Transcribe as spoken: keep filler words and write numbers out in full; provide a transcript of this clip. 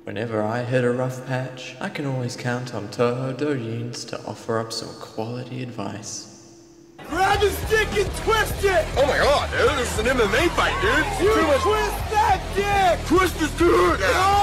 Whenever I hit a rough patch, I can always count on touhou doujins to offer up some quality advice. Grab the stick and twist it! Oh my god, dude, this is an M M A fight, dude! You twist that dick! Twist this dude! No!